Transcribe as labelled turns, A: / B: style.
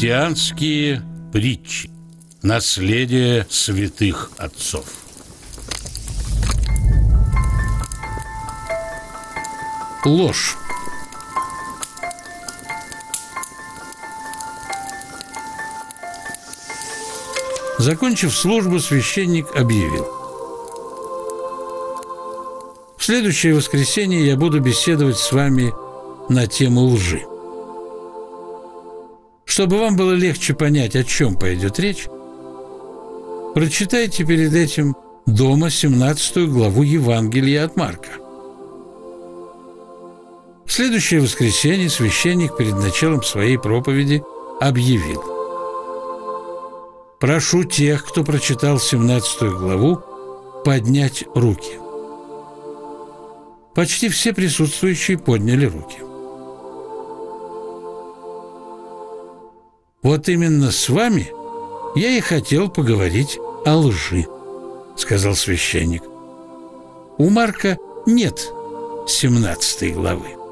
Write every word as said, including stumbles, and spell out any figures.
A: Христианские притчи. Наследие святых отцов. Ложь. Закончив службу, священник объявил: в следующее воскресенье я буду беседовать с вами на тему лжи. Чтобы вам было легче понять, о чем пойдет речь, прочитайте перед этим дома семнадцатую главу Евангелия от Марка. В следующее воскресенье священник перед началом своей проповеди объявил: прошу тех, кто прочитал семнадцатую главу, поднять руки. Почти все присутствующие подняли руки. Вот именно с вами я и хотел поговорить о лжи, сказал священник. У Марка нет семнадцатой главы.